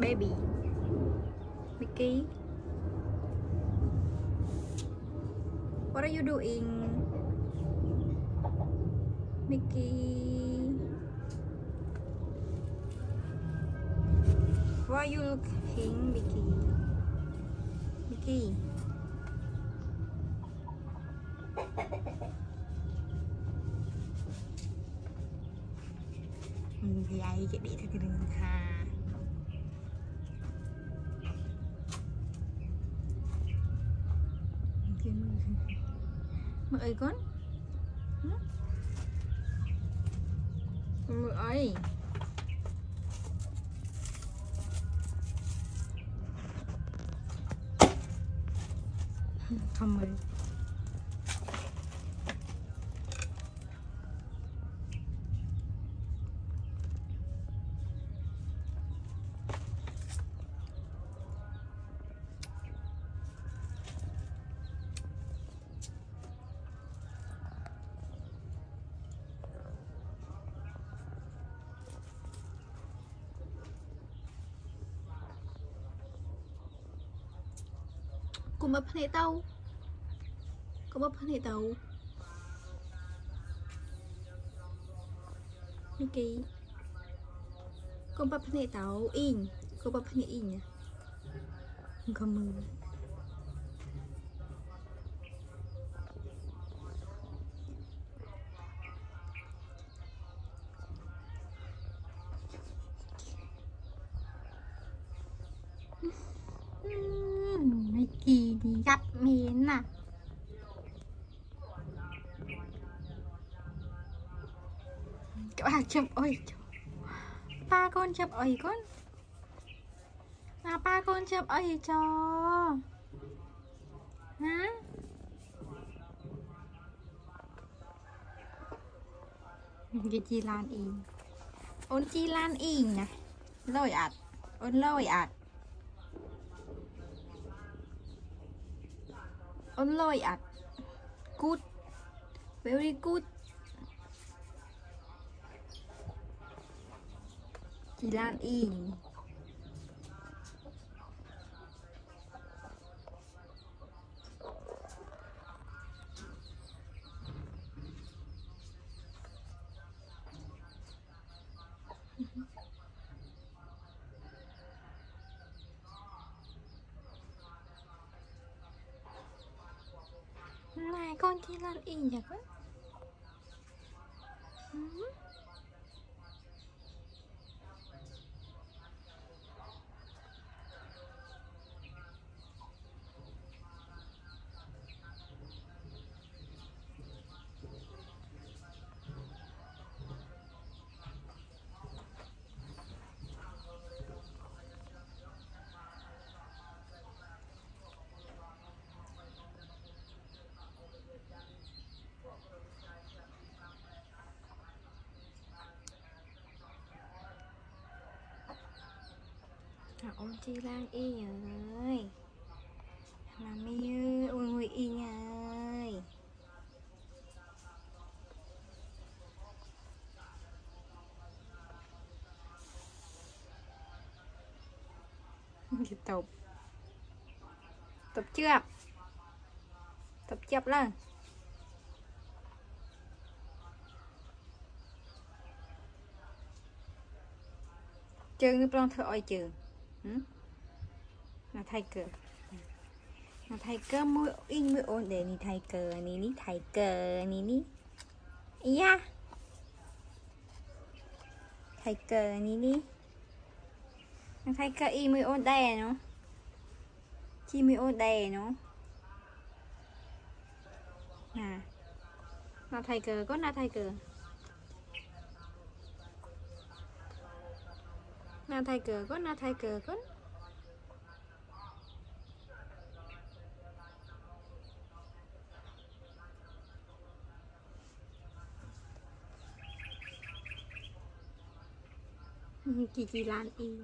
baby Mickey. What are you doing, Mickey? Why are you looking, Mickey? Mickey. Vậy cái đi theo cái đường hà. Mợ ơi con. Mợ ơi. Không ơi. Cô mập này tao. Cô mập này tao. Mickey. Cô mập này tao in. Cô mập này in nha. Không mừng. Mickey đi gặp miến à. Các bạn chụp ơi. Ba con chụp ơi con. Nào ba con chụp ơi cho. Hả? Cái chi lan in. Ôn chi lan in nè. Lôi ạt. Ôn lôi ạt. Ôn lôi ạt. Good. Very good. Chị Lan in. Này con chị Lan in nhỉ con. Ôn chi Lan y ơi. Làm mi ơi. Ôi người y ơi. Tập. Tập chưa? Tập chập lên. Trường nó plong thợ oi trường. Là thay cờ. Là thay cờ môi in môi ôn để ni thay cờ ni ni thay cờ ni ni. Iya. Thay cờ ni ni. Là thay cờ in môi ôn đè nó. Chi môi ôn đè nó. Nè. Là thay cờ có na thay cờ. Na thay cờ có na thay cờ có. Chị Lan y.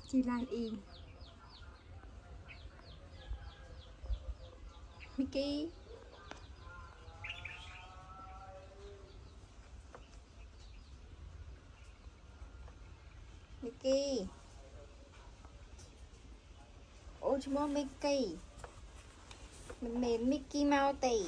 Chỉ là y Mickey Mickey ôi chú mô Mickey mình mềm Mickey Mouse tì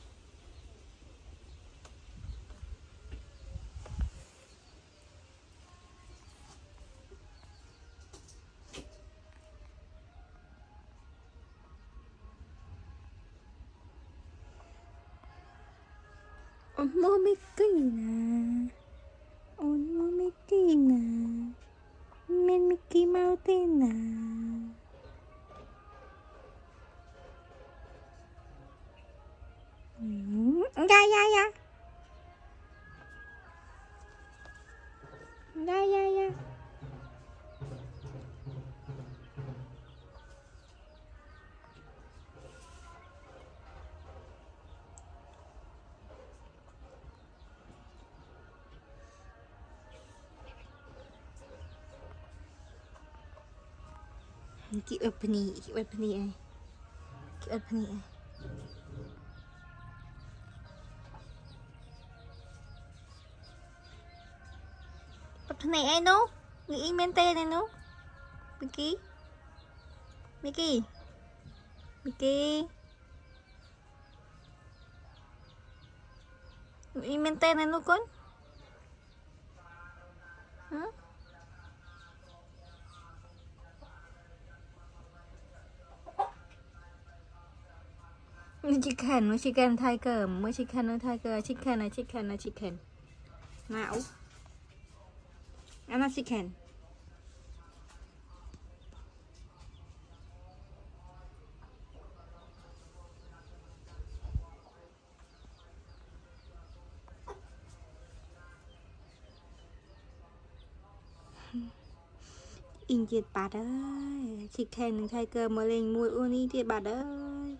ôi mô Mickey nè ôi mô Mickey nè mình Mickey Mouse tì nè da da da da da da Keep opening ai keep opening ai opening ai no nghĩ men tên này no Mickey Mickey Mickey nghĩ men tên này no con hả chicken tiger mới chicken tiger chicken nào I'm not chicken in chiết bà ơi chicken tiger mới lên mua uni chiết bà ơi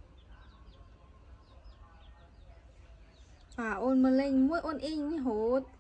ôn mà lên mua ôn in hốt